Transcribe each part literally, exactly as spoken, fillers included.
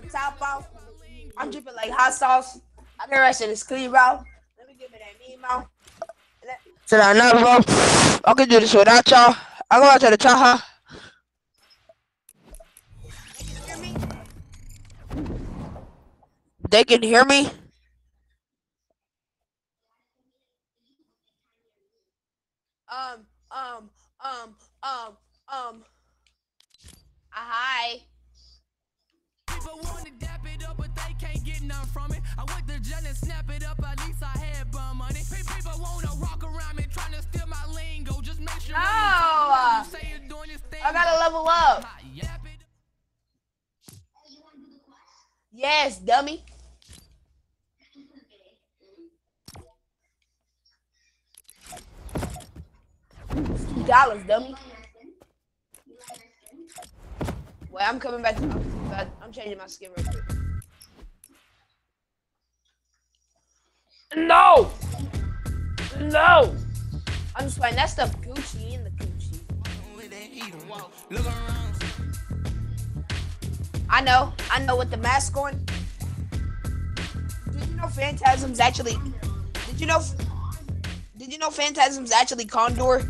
top off. I'm dripping like hot sauce. I know that shit is clean, bro. Let me give me that name, bro. So now, no, bro. I can do this without y'all. I go out to the Taha. They can hear me. Um, um, um, um, um. Hi. People want to dap it up, but they can't get none from it. I went to jail and snap it up, at least I had bum money. People want to rock around me, trying to steal my lingo. Just make sure no. you say you're doing this thing. I gotta level up. Yes, dummy. Two dollars, dummy. Wait, I'm coming back. To, I'm, I'm changing my skin real quick. No, no. I'm just playing that stuff. Gucci in the Gucci. I know. I know what the mask on. Did you know Phantasm's actually? Did you know? Did you know Phantasm's actually Condor?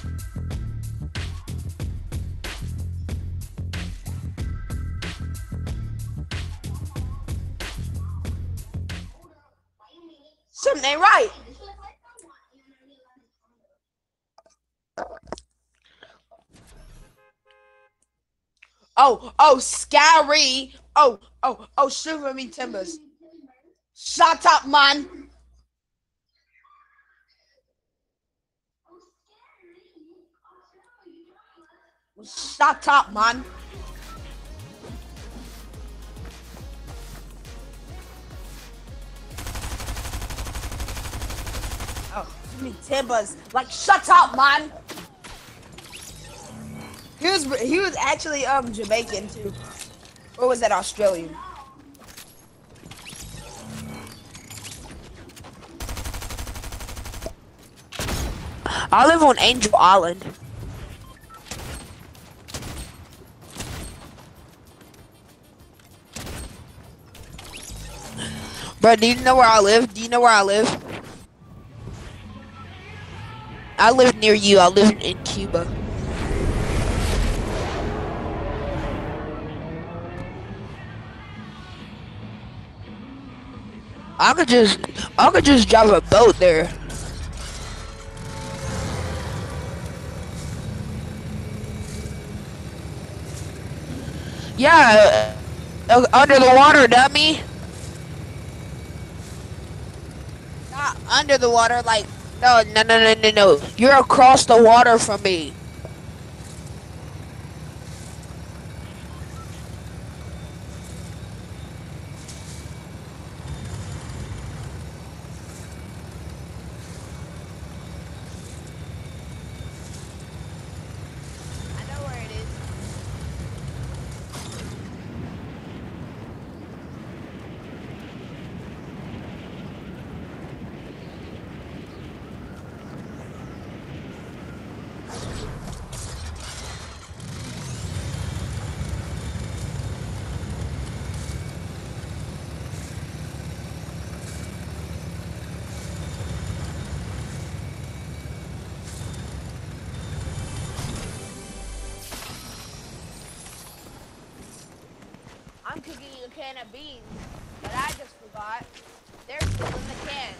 Something ain't right. Oh, oh, scary. Oh, oh, oh, shiver me timbers. Shut up, man. Shut up, man. Oh, me timbers. Like, shut up, man. He was he was actually um Jamaican too, or was that Australian? I live on Angel Island. Bro, do you know where I live? Do you know where I live? I live near you. I live in Cuba. I could just, I could just drive a boat there. Yeah, uh, under the water, dummy. Not under the water, like, no, no, no, no, no, no. You're across the water from me. I'm cooking a can of beans, but I just forgot. They're still in the can.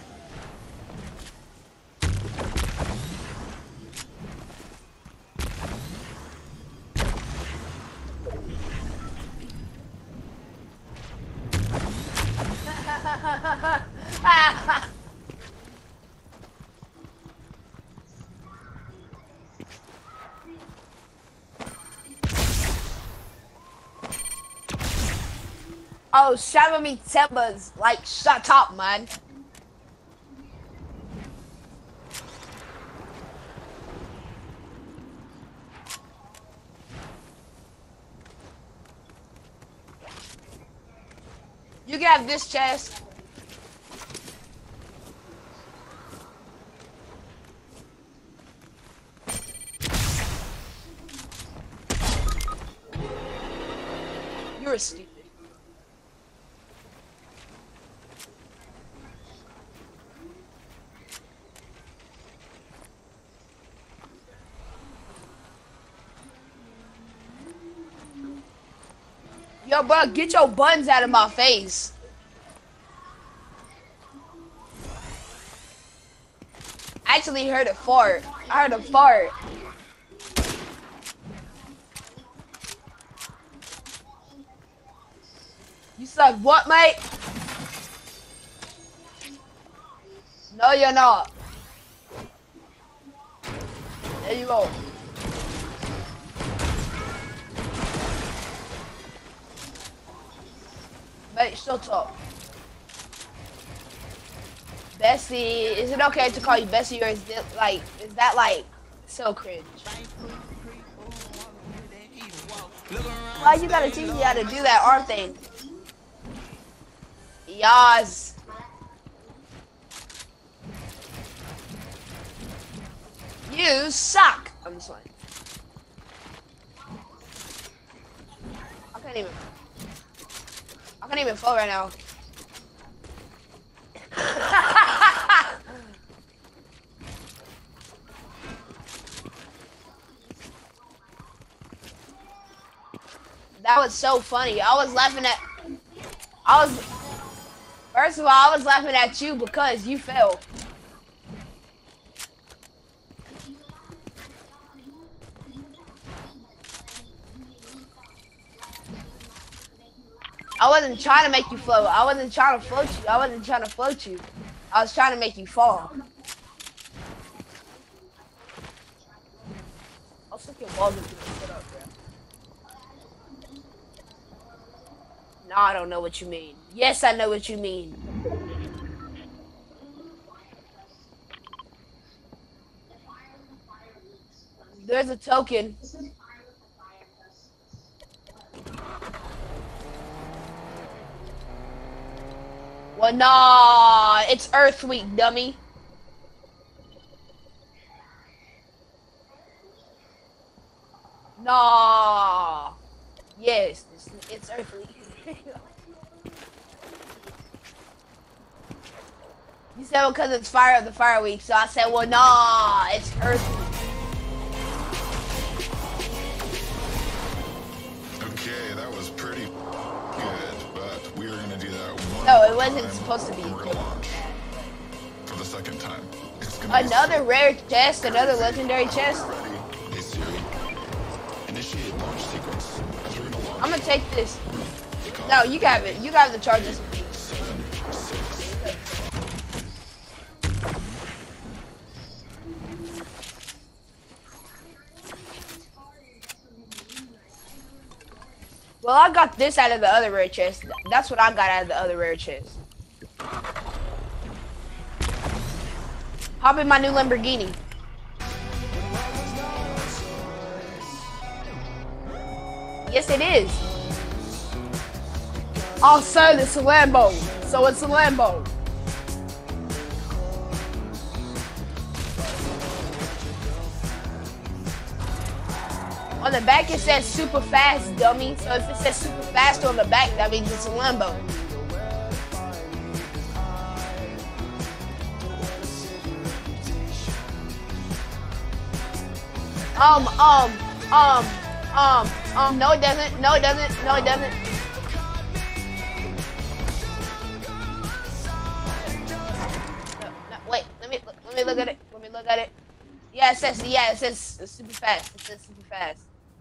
Oh, shower me timbers. Like, shut up, man. You can have this chest. You're stupid. Yo, bro, get your buns out of my face. I actually heard a fart. I heard a fart. You suck what, mate? No, you're not. There you go. Mate, shut up. Bessie, is it okay to call you Bessie, or is it like, is that like so cringe? Why you gotta teach me how to do that arm thing? Yas. You suck. I'm just like, I can't even. I can't even float right now. That was so funny. I was laughing at. I was. First of all, I was laughing at you because you fell. I wasn't trying to make you float. I wasn't trying to float you. I wasn't trying to float you. I was trying to make you fall. I'll stick your balls into the foot up, bro. No, I don't know what you mean. Yes, I know what you mean. There's a token. Well, nah, it's Earth Week, dummy. Nah. Yes, it's, it's Earth Week. You said because it's Fire of the Fire Week, so I said, well, nah, it's Earth Week. Okay, that was pretty good, but we were gonna do that one. No, it wasn't time, supposed to be. and we're gonna launch for the second time. It's gonna Another be rare chest, another legendary chest. ready. Hey Siri, initiate launch sequence. As we're gonna launch. I'm gonna take this. No, you got it. You got the charges. Seven, six. Well, I got this out of the other rare chest. That's what I got out of the other rare chest. Hop in my new Lamborghini. Yes, it is. I'll say it's a Lambo, so it's a Lambo. On the back it says super fast, dummy. So if it says super fast on the back, that means it's a Lambo. Um, um, um, um, um, no it doesn't, no it doesn't, no it doesn't. No, no, wait, let me, let me look at it, let me look at it. Yeah, it says, yeah, it says super fast, it says super fast.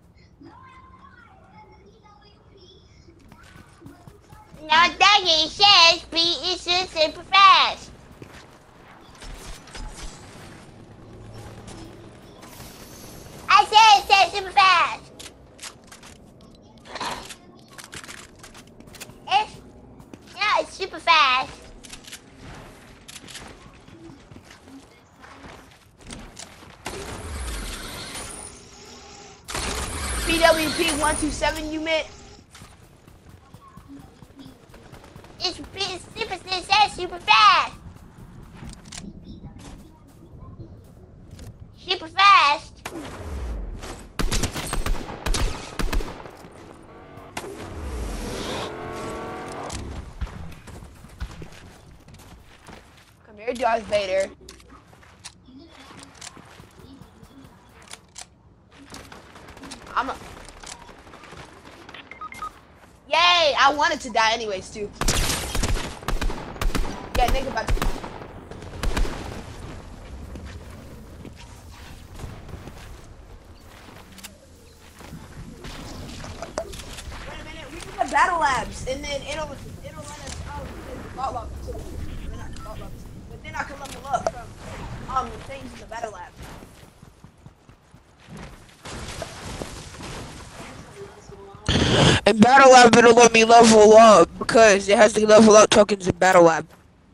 Now Dougie says P is just super fast. I said it says super fast. It's, yeah, it's super fast. P W P one two seven, you meant? It's, it's super, it says super fast. Super fast. Come here, Darth Vader. I'm a... Yeah! Hey, I wanted to die anyways too. Yeah, nigga about to. Wait a minute, we can have battle labs, and then it'll it'll let us um vault lobbies too. We're not vault lobbies, but then I can level up from um the things in the battle lab. In Battle Lab, it'll let me level up because it has the level up tokens in Battle Lab.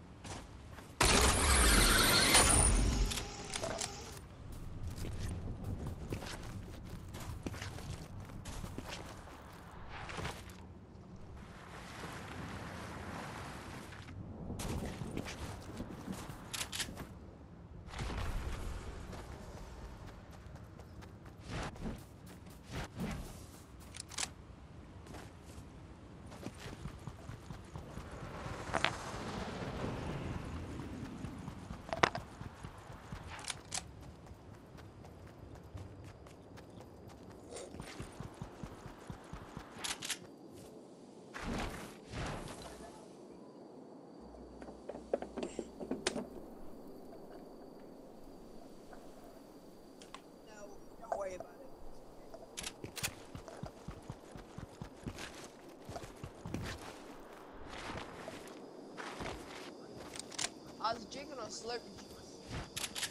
I was drinking on Slurpee juice.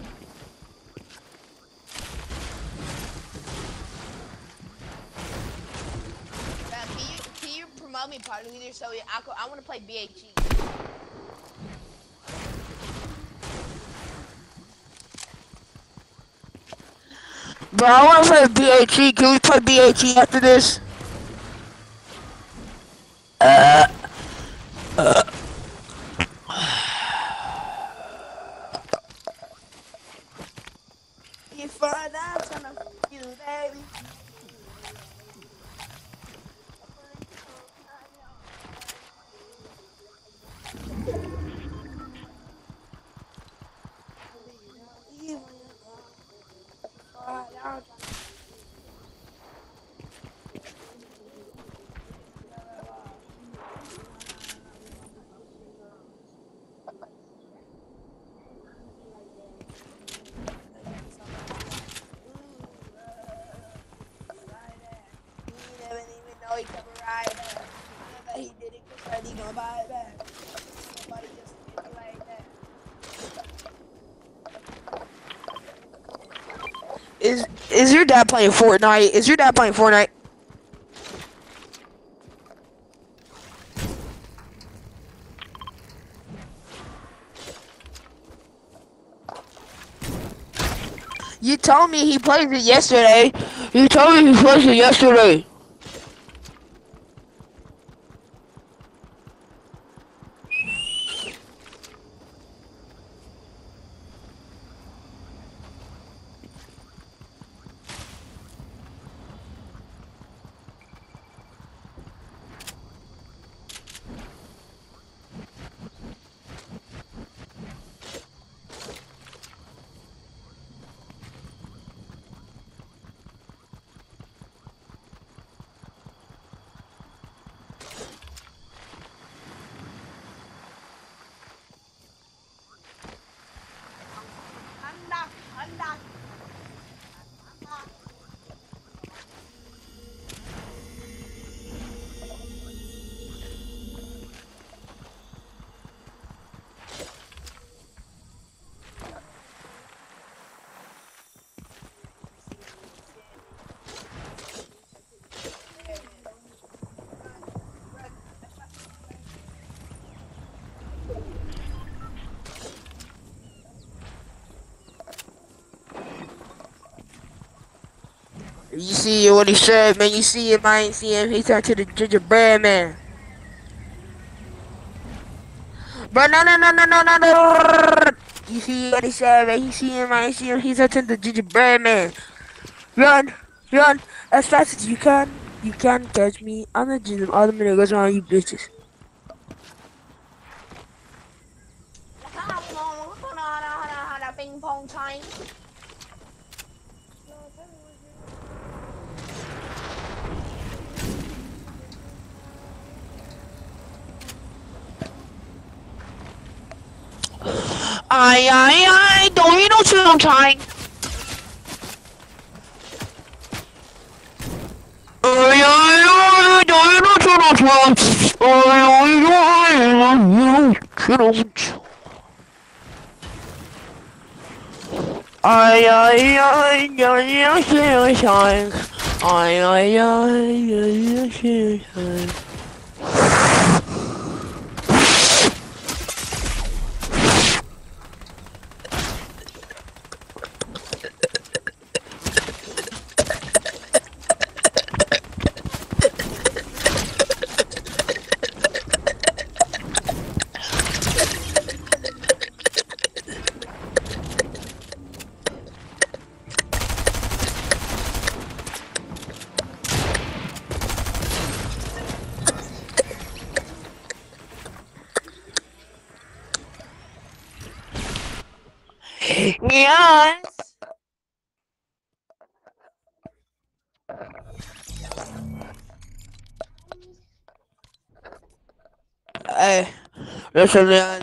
Man, can you, can you promote me party leader so I, I, I want to play B H E? Bro, I want to play B H E. Can we play B H E after this? Uh. Uh. You find out when I fuck you, baby. He come right back. He did it because he gonna buy it back. Nobody just did it like that. Is is your dad playing Fortnite? Is your dad playing Fortnite? You told me he played it yesterday. You told me he played it yesterday. You see what he said, man. You see him, I ain't see him. He turned to the gingerbread man. Bro, no, no, no, no, no, no, no. You see what he said, man. You see him, I ain't see him. He turned to the gingerbread man. Run, run, as fast as you can. You can't catch me. I'm the ginger. All the niggas around you bitches. Ping pong time. Ay, ay, ay, don't you know sunshine? Ay, ay, ay, don't you know sunshine? Ay, ay, ay, don't you know sunshine? Ay, ay, ay, don't you know sunshine? Ay, ay, ay, don't you know sunshine? Yes. Hey, listen, man.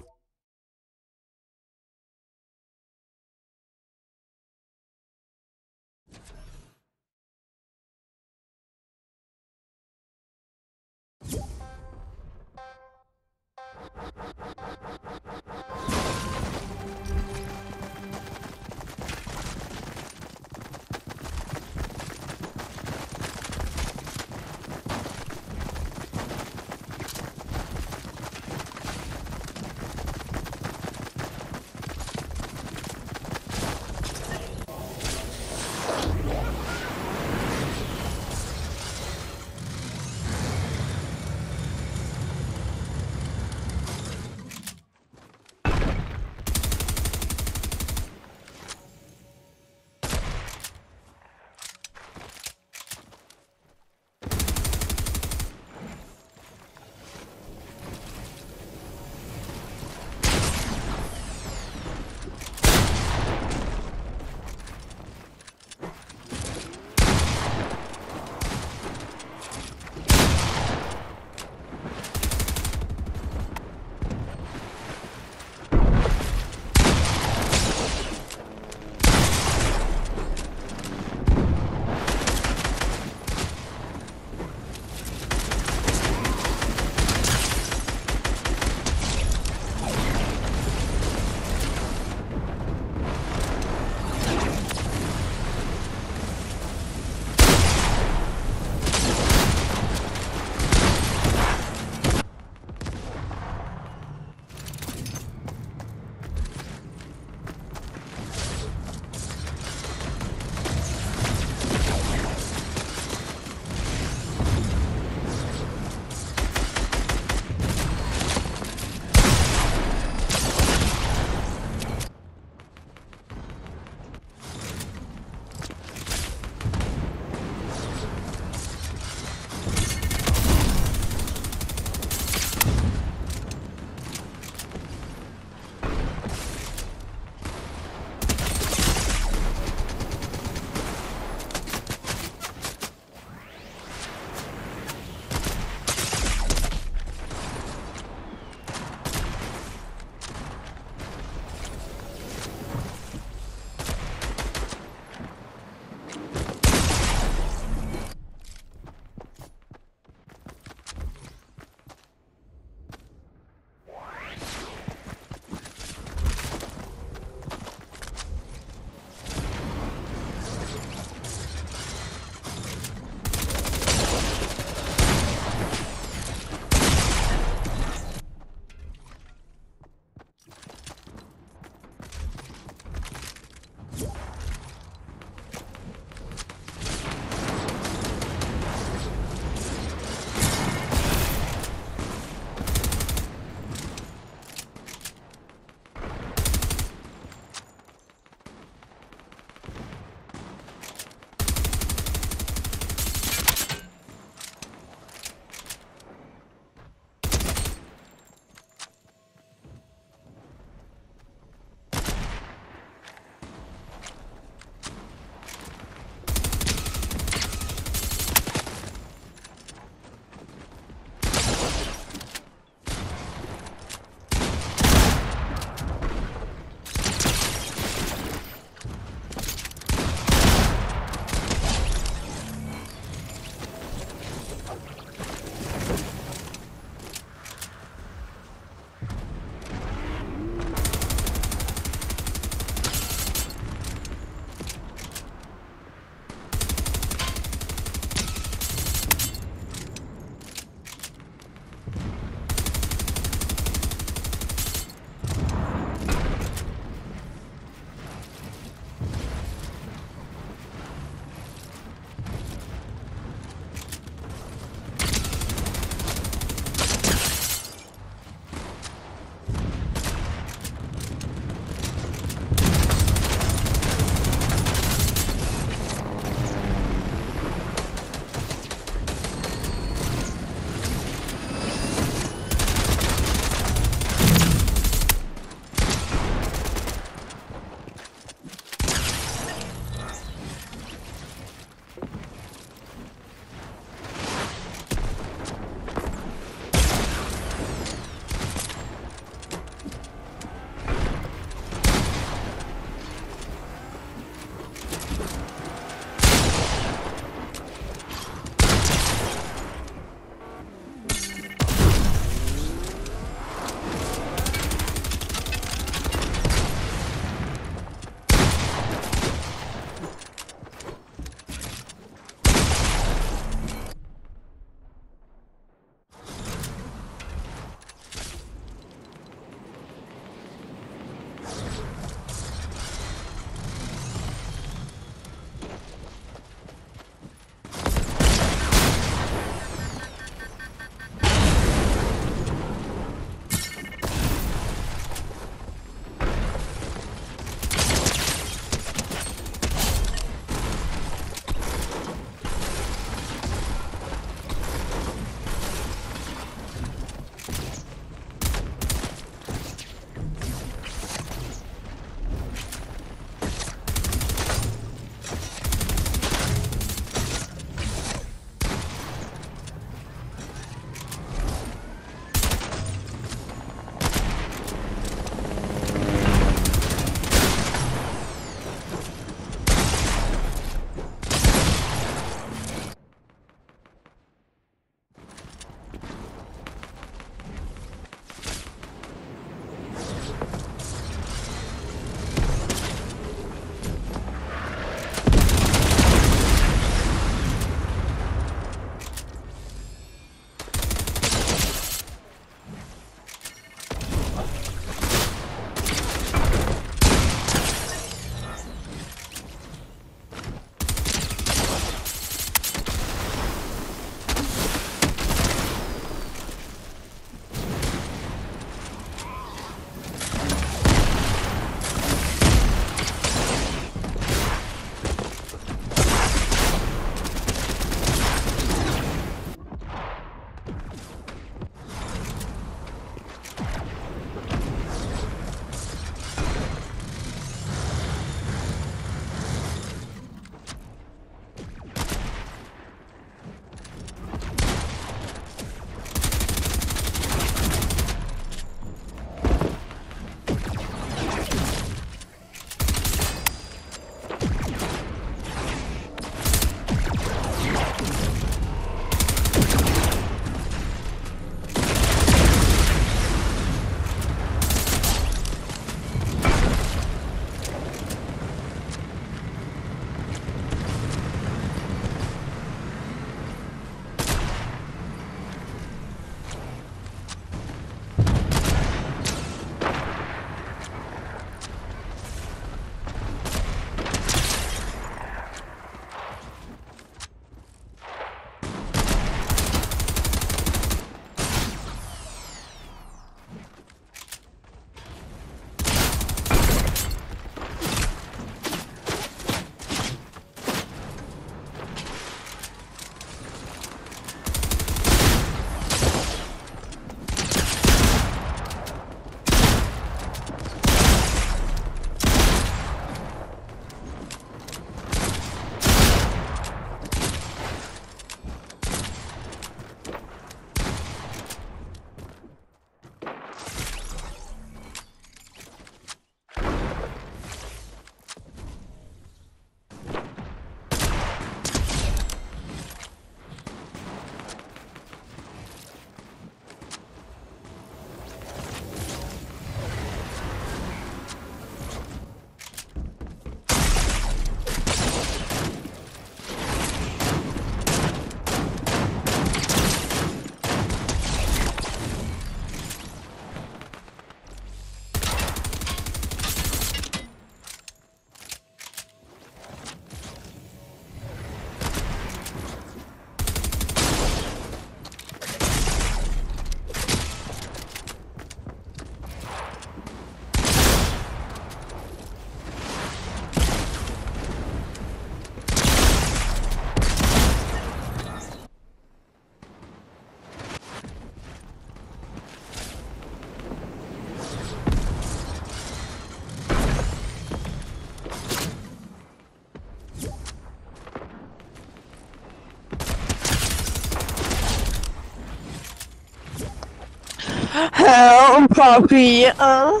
Help, Poppy. Uh,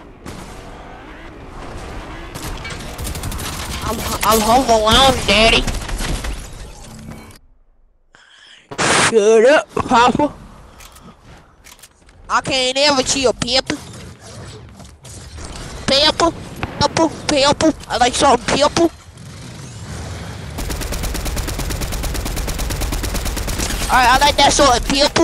I'm I'm home alone, Daddy. Shut up, Papa. I can't ever chill, Pepper. Pepper, Pepper, Pepper. I like something pepper. Alright, I like that salt and pepper.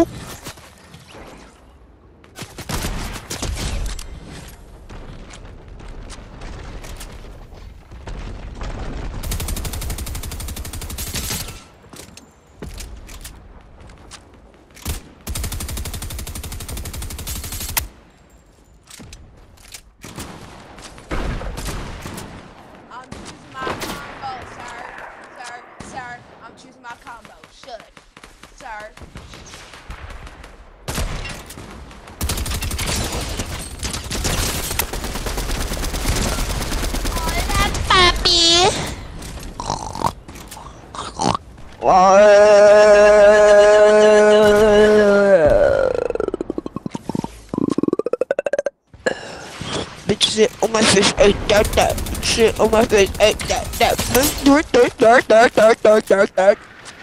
Bitch sit on my face, ain't that that. Shit on my face, ain't that that. Dirt, dirt, dirt, dirt, dirt, dirt, dirt, dirt.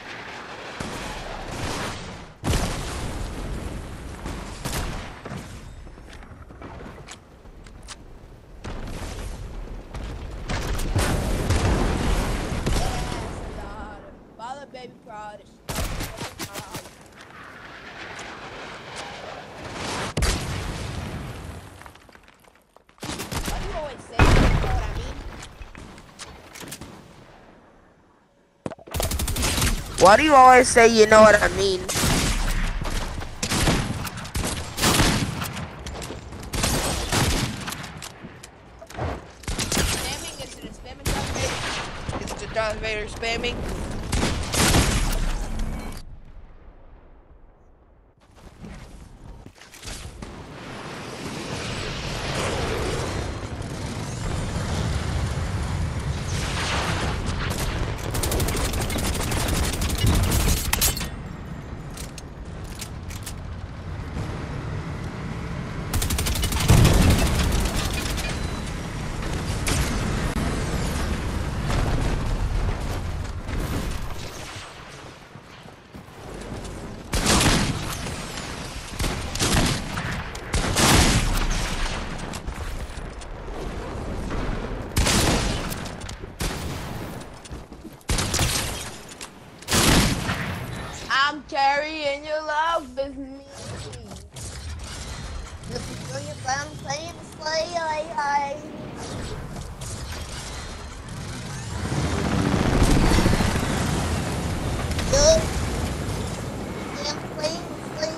Why do you always say you know what I mean? Spamming? Is it a spamming Darth Vader? Is it a Darth Vader spamming? Carrying your love with me. If you feel your plan, play and slay, I, I. Good. And play and slay.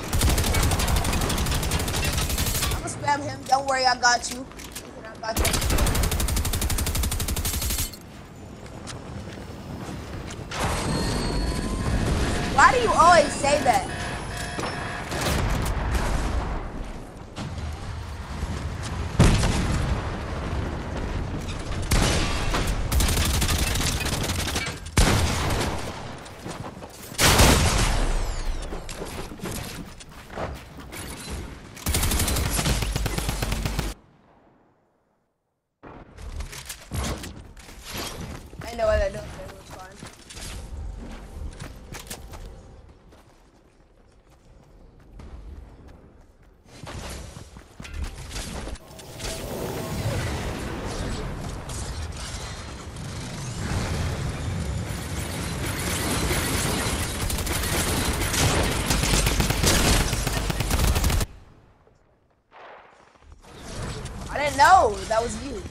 I'm gonna spam him. Don't worry, I got you. I got you. Why do you always say that? I know what I don't say. It's fine. I didn't know that was you.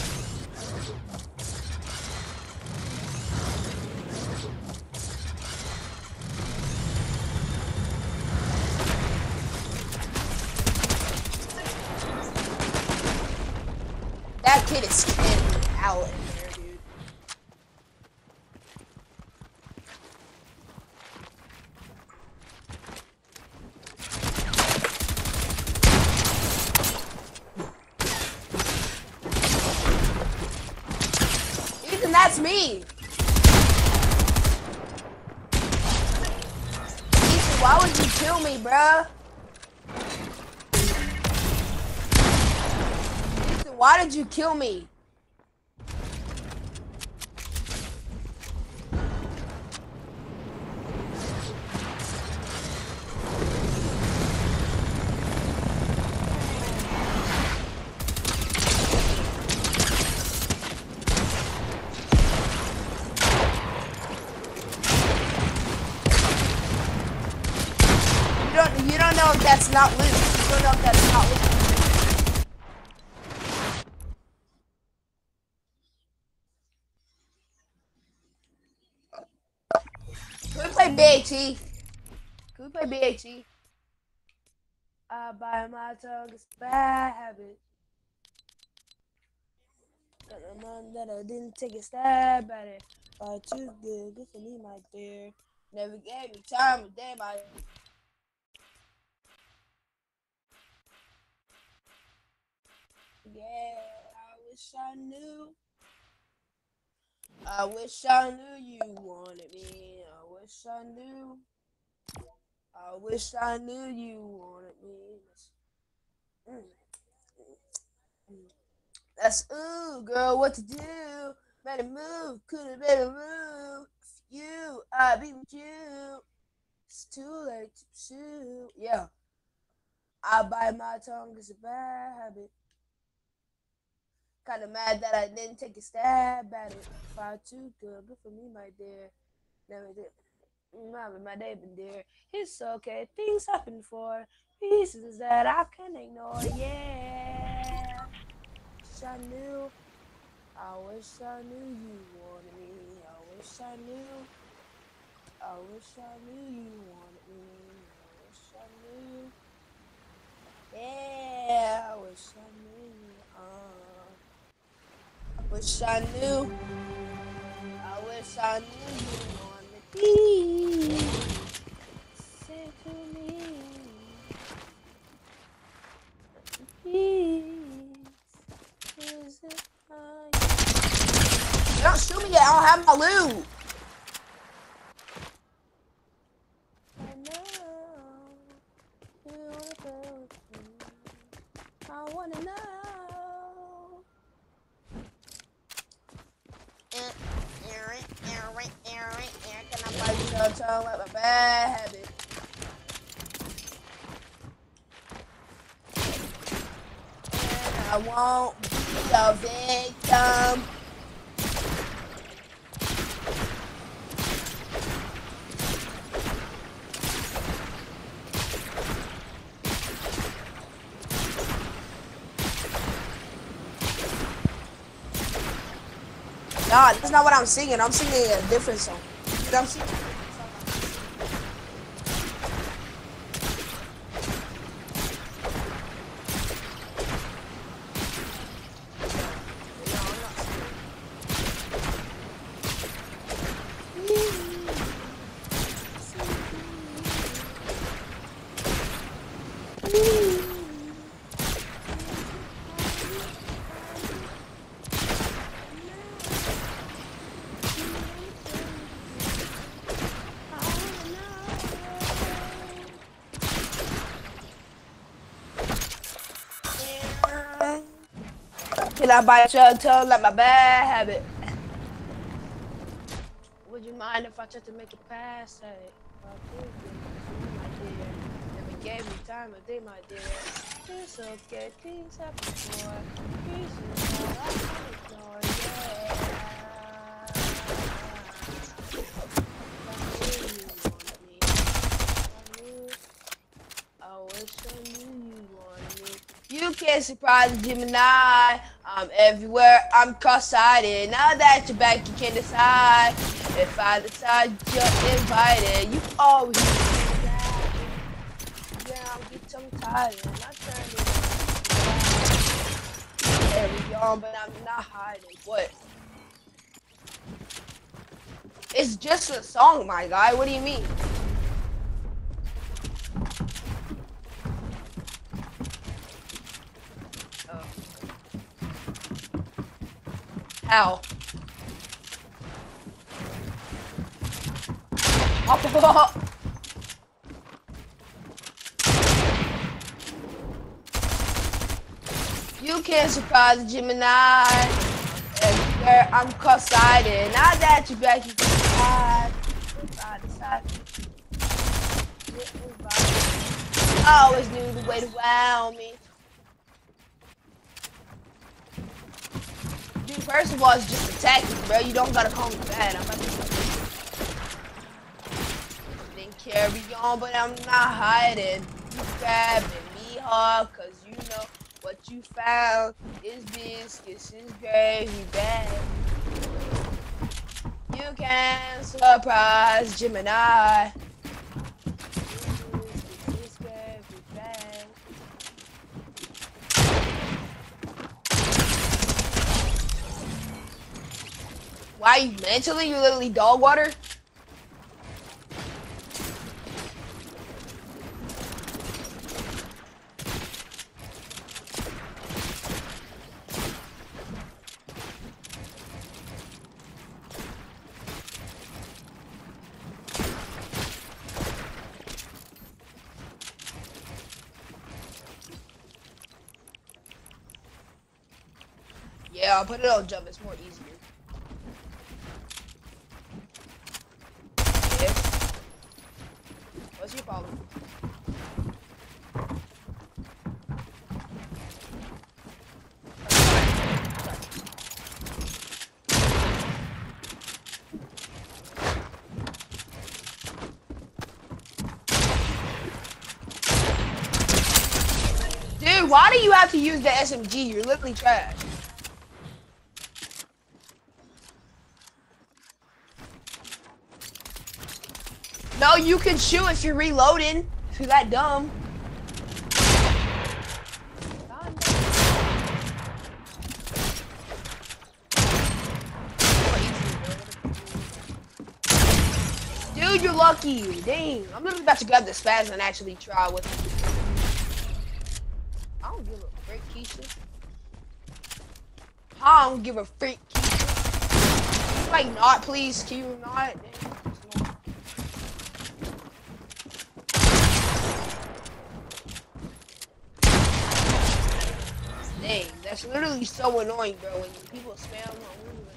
That kid is standing out in there, dude. Ethan, that's me. Ethan, why would you kill me, bruh? Why did you kill me? You don't, you don't know if that's not loot. You don't know if that's not loot. Can we play B H E? Can we play B H E? I bite my tongue, it's a bad habit. Got the one that I didn't take a stab at it. Far too good, good for me, my dear. Never gave me time of day, my. Yeah, I wish I knew. I wish I knew you wanted me. I wish I knew. I wish I knew you wanted me. Mm. Mm. That's ooh, girl, what to do? Better move, couldn't better move. You, I be with you. It's too late to pursue. Yeah. I bite my tongue, it's a bad habit. Kinda mad that I didn't take a stab at it. Far too good, good for me, my dear. Never did. Mama, my day been there. It's okay, things happen for reasons that I can ignore. Yeah. Wish I knew. I wish I knew you wanted me. I wish I knew. I wish I knew you wanted me. I wish I knew. Yeah, I wish I knew. Uh, I wish I knew. I wish I knew you wanted me. Say to me. Please. Is it fine? Don't shoot me yet. I don't have my loot. I know you wanna go with me. I wanna know. Can I bite your tongue like a bad habit? And I won't be the victim. Nah, that's not what I'm singing. I'm singing a different song. Dude, I'm singing. Can I bite your tongue like my bad habit? Would you mind if I tried to make a pass at it? Never gave me time of day, my dear. It's okay, things happen for reasons that I can't ignore. Yeah. I wish I knew you wanted me. You can't surprise Gemini. I'm everywhere, I'm cross-sided. Now that you're back, you can't decide. If I decide you're invited, you always decide. Yeah, I'm getting tongue-tied. I'm not trying to carry on, but I'm not hiding. What? It's just a song, my guy. What do you mean? How? Oh. You can't surprise the Gemini. Where I'm cross-sided. Now that you're back, you can side. Side to side. I always knew the way to wow me. Dude, first of all, it's just a tactic, bro. You don't gotta call me bad. I'm about to then carry on, but I'm not hiding. You grabbing me hard, cause you know what you found is biscuits, is gravy bag. You can surprise Gemini. Biscuits, gravy bag. Why are you mentally? You literally dog water? Yeah, I'll put it on jump. It's more easier. Yes. What's your problem? Dude, why do you have to use the S M G? You're literally trash. No, you can shoot if you're reloading. If you're that dumb. Dude, you're lucky. Dang. I'm literally about to grab the spaz and actually try with it. I don't give a freak, Keisha. I don't give a freak, Keisha. Like, not, please. Can you not? Dang, that's literally so annoying, bro, when people spam on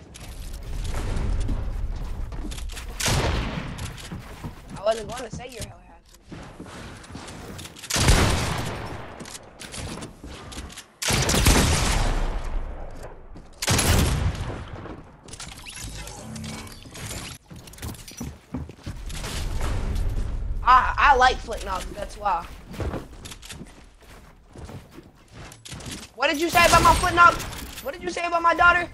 I wasn't going to say your hell happened. I, I like flint knobs, that's why. What did you say about my foot knock? What did you say about my daughter?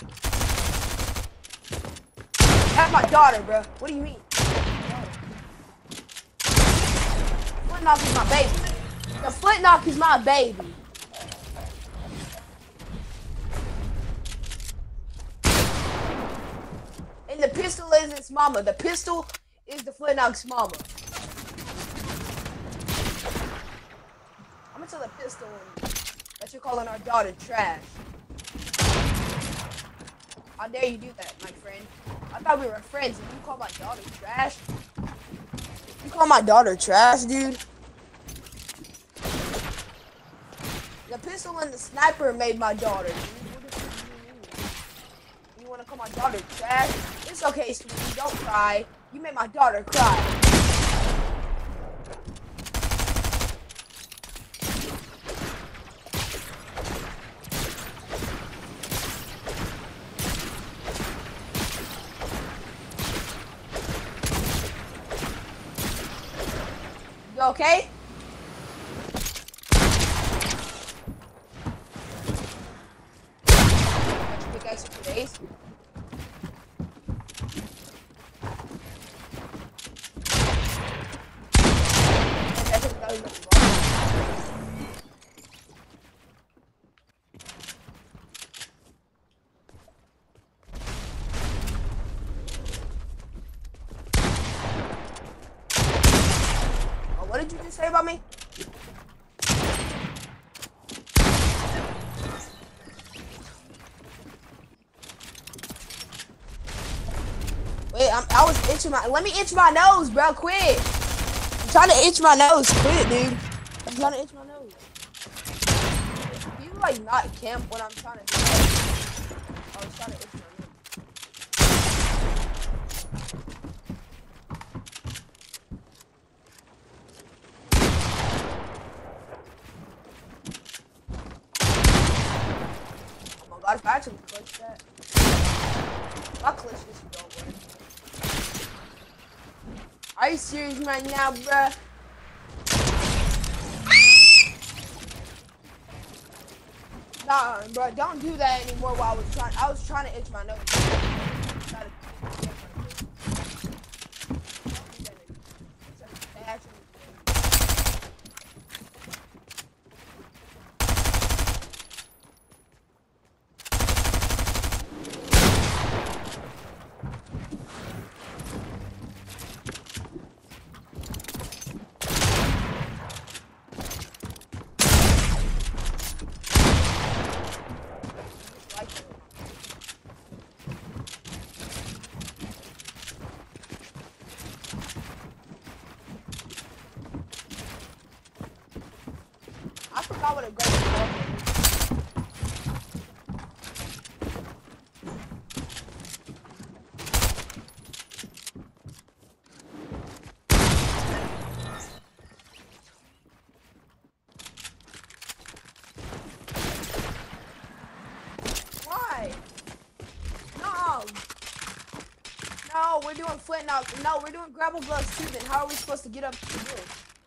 That's my daughter, bro. What do you mean? Foot knock is my baby. The foot knock is my baby. And the pistol is its mama. The pistol is the foot knock's mama. I'm gonna tell the pistol that you're calling our daughter trash. How dare you do that, my friend? I thought we were friends and you call my daughter trash? You call my daughter trash, dude? The pistol and the sniper made my daughter, dude. You wanna call my daughter trash? It's okay, sweetie, don't cry. You made my daughter cry. You okay? Pickaxe for days. What did you just say about me? Wait, I'm, I was itching my. Let me itch my nose, bro. Quit. I'm trying to itch my nose. Quit, dude. I'm trying to itch my nose. You to like not camp when I'm trying to do that. I was trying to itch my nose. Oh my god, if I actually clutch that. If I clutch this, it don't work. Are you serious right now, bruh? Nah, bro, don't do that anymore while I was trying. I was trying to itch my nose. Try to- I forgot what a great call is. Why? No. No, we're doing flint now. No, we're doing grapple gloves too. Then how are we supposed to get up to this?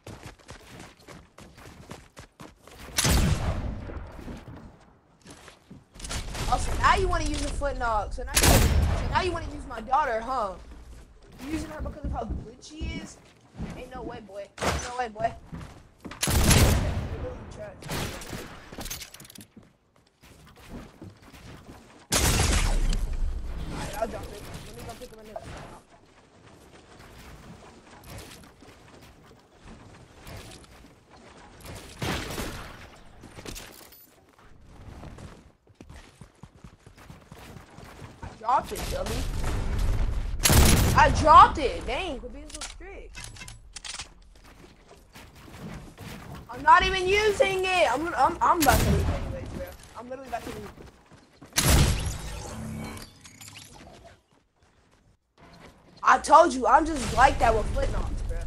Also, now you want to use a flint knock. So now, you, so now you want to use my daughter, huh? You're using her because of how good she is? Ain't no way, boy. Ain't no way, boy. You're literally trash. Alright, I'll drop it. Let me go pick up another. I dropped it, dummy. I dropped it. Dang, quit being so strict. I'm not even using it. I'm I'm I'm about to leave anyways, bro. I'm literally about to leave. I told you, I'm just like that with flint knocks, bro.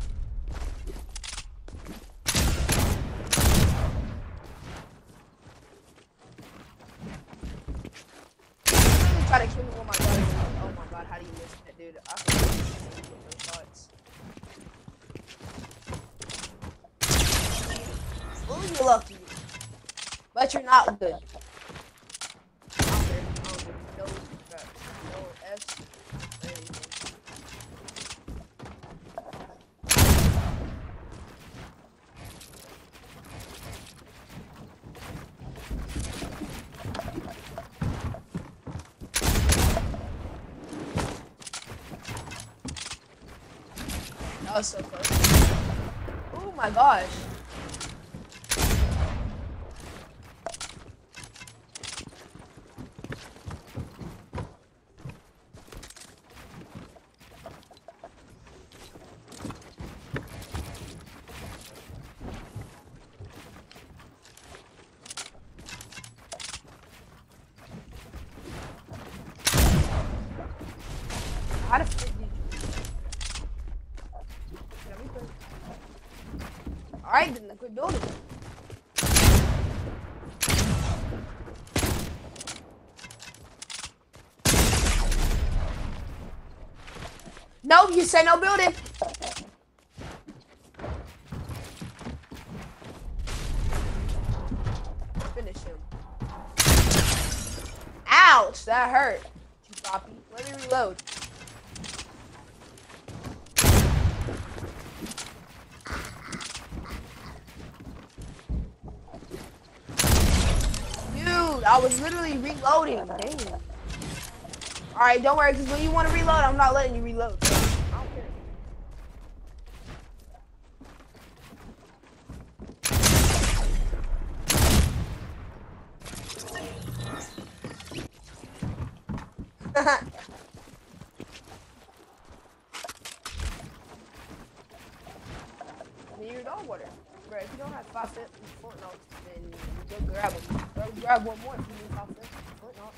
Try to kill me with my gun. Oh my god, how do you miss that, dude? I oh, you're lucky. But you're not good. No, no S. That was so close. Oh my gosh. How to fit these? Alright, then quit building. No, you say no building. Finish him. Ouch, that hurt. You copy. Let me reload. I was literally reloading. Dang. Alright, don't worry, because when you want to reload, I'm not letting you reload. I don't care. I need your dog water. Bro, if you don't don't have five foot foot notes, then go grab them. Go grab one more if you need five foot foot notes.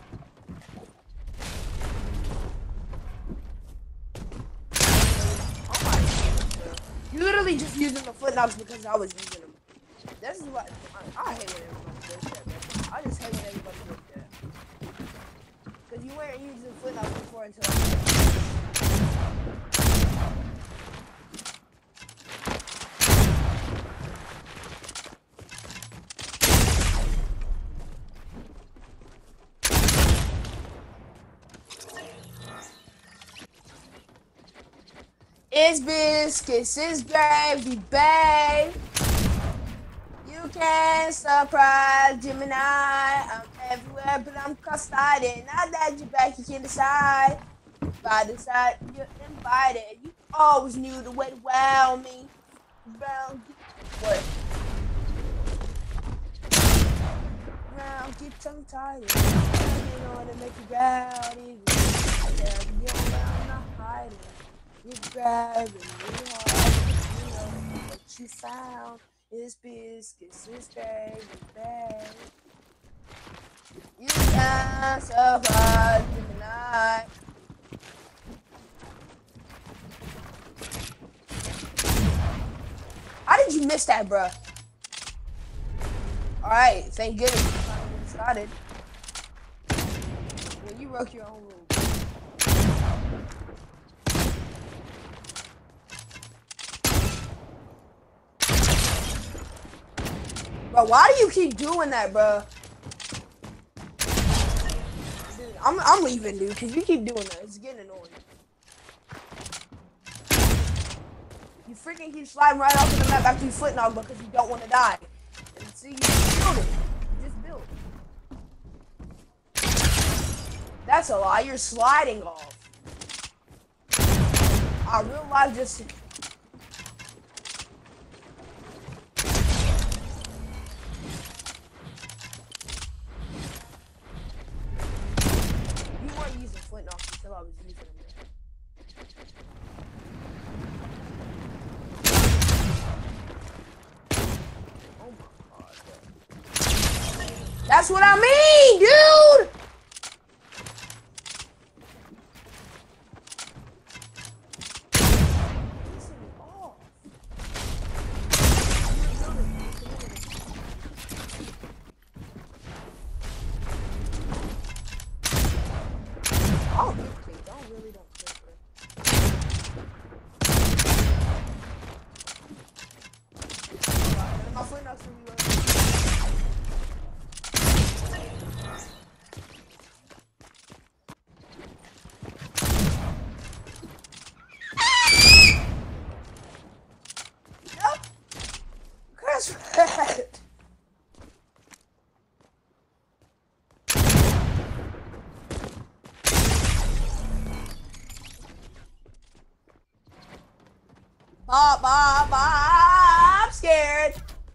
Oh my goodness, bro. You literally just using the foot knobs because I was using them. This is what I, I hate when everybody does that, bro. I just hate when everybody does that. Cause you weren't using foot knobs before until I It's biscuits, it's gravy, babe. You can't surprise Gemini. I'm everywhere, but I'm cross-eyed. Now that you're back, you can decide. By the side, you're invited. You always knew the way to wow me. Round, what? Round, get tongue-tied. You know how to make you rowdy. Yeah, you know I'm not hiding. You grabbing me hard, you know what you found is biscuits, is gravy, babe. You can't survive the night. How did you miss that, bro? Alright, thank goodness you finally started. Well, you broke your own rule. Bro, why do you keep doing that, bro? Dude, I'm, I'm leaving, dude, because you keep doing that. It's getting annoying. You freaking keep sliding right off of the map after you foot knock because you don't want to die. And see, you just build it. You just build. That's a lie. You're sliding off. Our real life just... Until I was using them. Oh my god. That's what I mean, dude! Listen off. Oh, okay, don't really don't care for it. My foot knocks from you right. Yep. Curse red. Bob, Bob, Bob, I'm scared.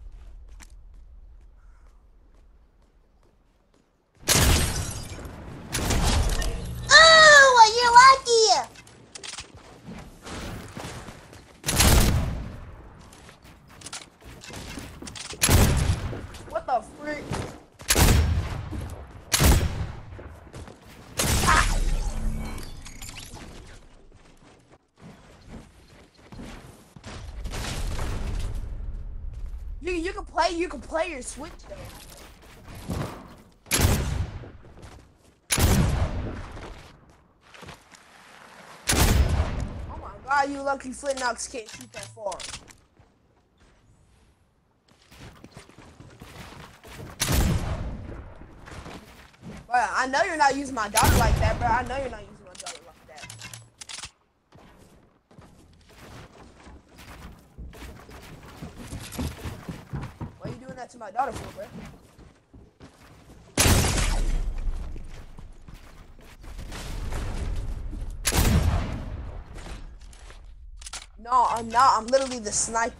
Oh, you're lucky. What the freak? You, you can play you can play your Switch though. Oh my god, you lucky foot knocks can't shoot that far. Bro, I know you're not using my daughter like that, bro. I know you're not using my daughter like that. Why are you doing that to my daughter for, bro? No, I'm not. I'm literally the sniper.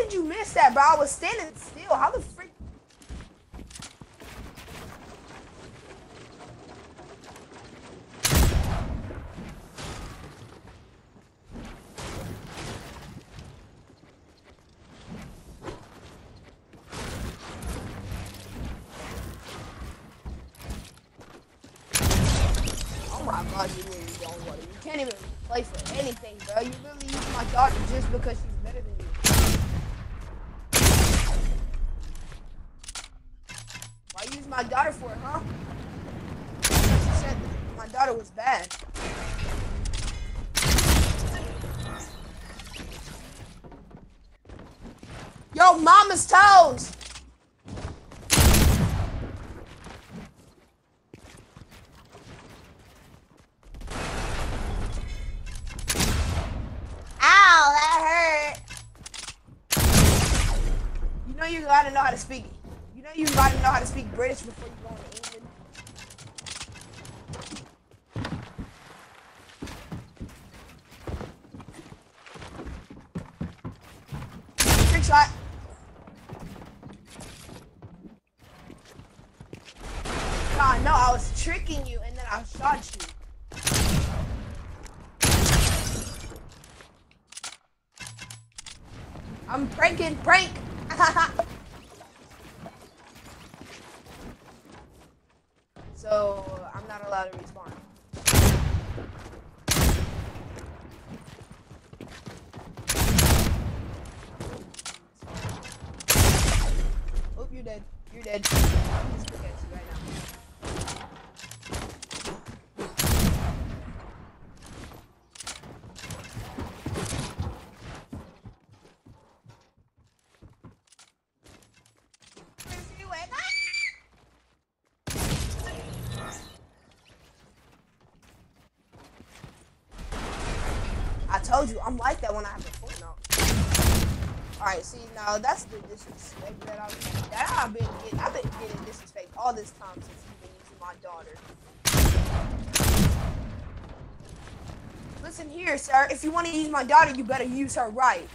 did you miss that, bro? I was standing still. How the freak? Oh my god, you really don't want it. You can't even play for anything, bro. You really use my daughter just because she's better than you. Why use my daughter for it, huh? Because you said my daughter was bad. Yo, mama's toes! Ow, that hurt. You know you gotta know how to speak. You know you gotta know how to speak British before you go to England. Trick shot. God, no, I was tricking you and then I shot you. I'm pranking, prank. So I'm not allowed to respawn. Oh, you're dead. You're dead. Just look at you right now. I told you, I'm like that when I have a foot now. Alright, see, now that's the disrespect that I've, that I've been getting. I've been getting disrespect all this time since you've been using my daughter. Listen here, sir. If you want to use my daughter, you better use her right.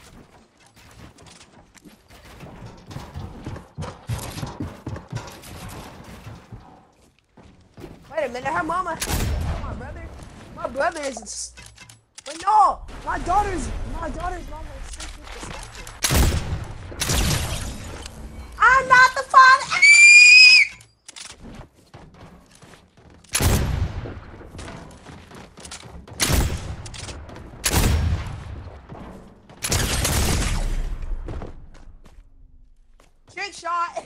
Wait a minute, her mama, my brother, my brother is. But no, my daughter's, my daughter's mama is sick with disrespect. I'm not the father. Trick shot.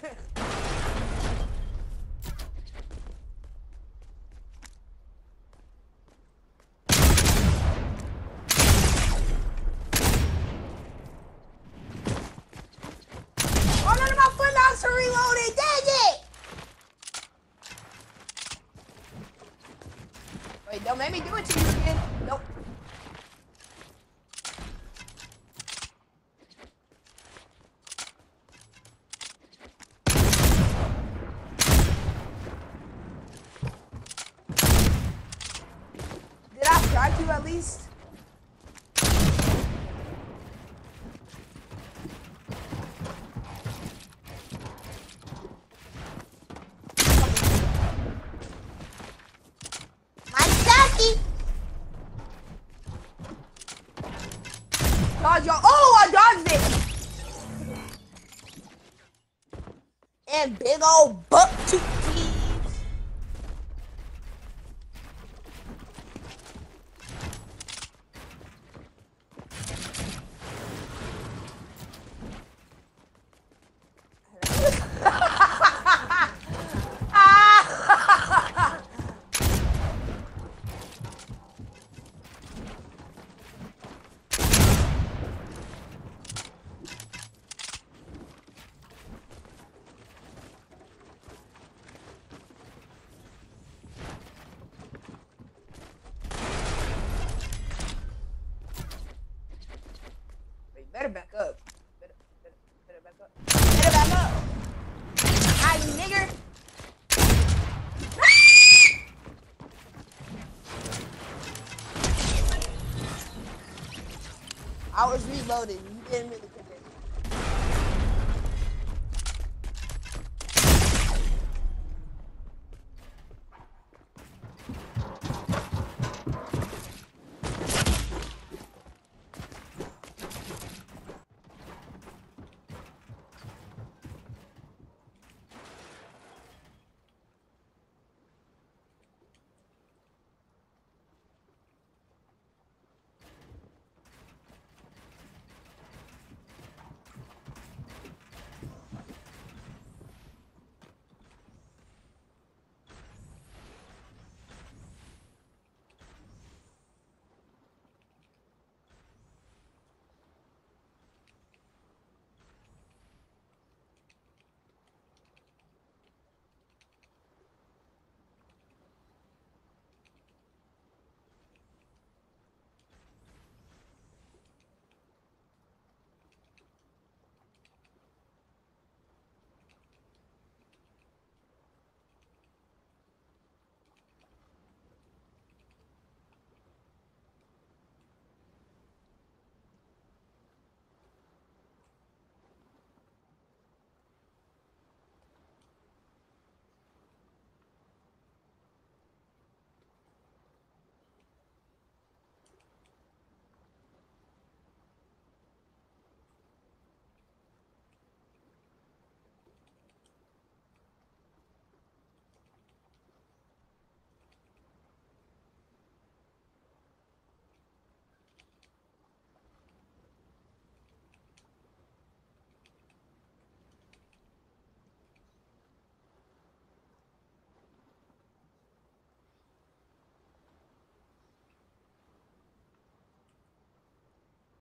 Reloaded, dang it! Wait, don't make me do it to you again. Nope. Did I crack you at least? Dodge y'all. Oh, I dodged it! And big old buck tooth thieves. Better back up. Better, better, better back up. Better back up. Hi, nigger. I was reloading. You didn't really care.